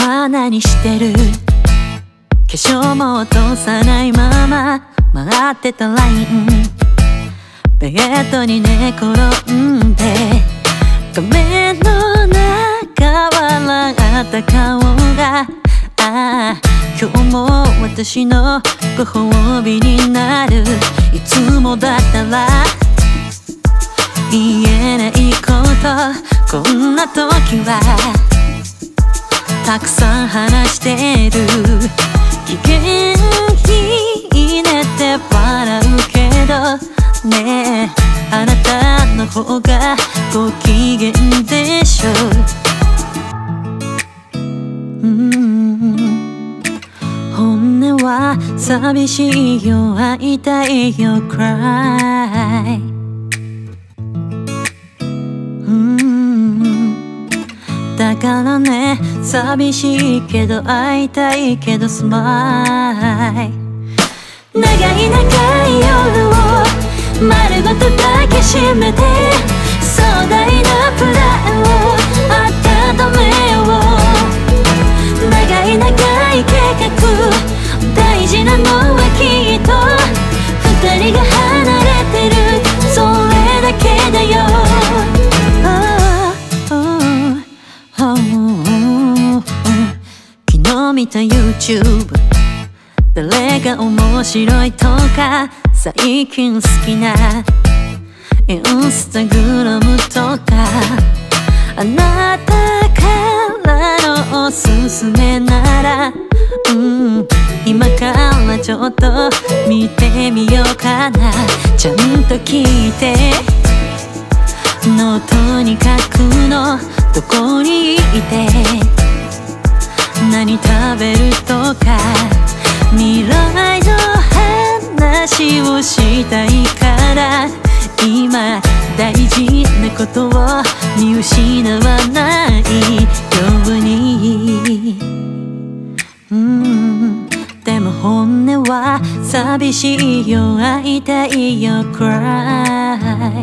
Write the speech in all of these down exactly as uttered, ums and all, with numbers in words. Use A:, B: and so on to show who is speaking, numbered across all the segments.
A: は何してる？化粧も落とさないまま回ってたライン、ベッドに寝転んで画面の中笑った顔が、ああ今日も私のご褒美になる。いつもだったら言えないこと、こんな時はたくさん話してる。機嫌いいねって笑うけどねえ、あなたの方がご機嫌でしょ。うん本音は寂しいよ、会いたいよ cry。 うんだからね、寂しいけど会いたいけどスマイル。長い長い夜を丸ごと抱きしめて、壮大なプランを温めよう。長い長い計画、大事なのはきっと二人が離れてる、それだけだよ。昨日見た YouTube、 誰が面白いとか、最近好きなインスタグラムとか、あなたからのおすすめなら、うん今からちょっと見てみようかな。ちゃんと聞いて、ノートに書くの、どこにいて何食べるとか、未来の話をしたいから、今大事なことを見失わないように。うんでも本音は寂しいよ、会いたいよ cry。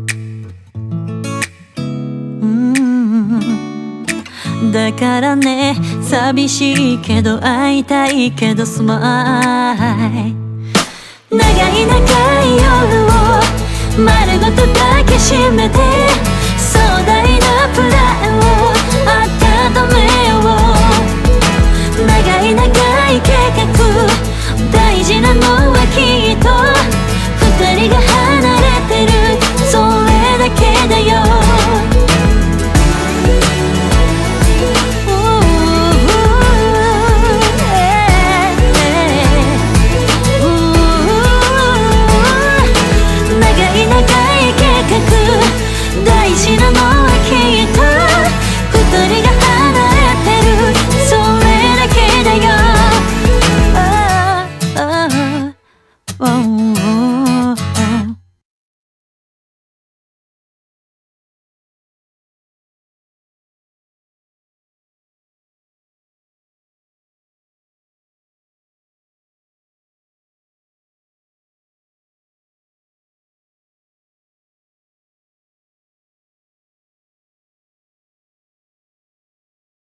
A: うんだからね、寂しいけど会いたいけどスマイル。長い長い夜を丸ごと抱きしめて、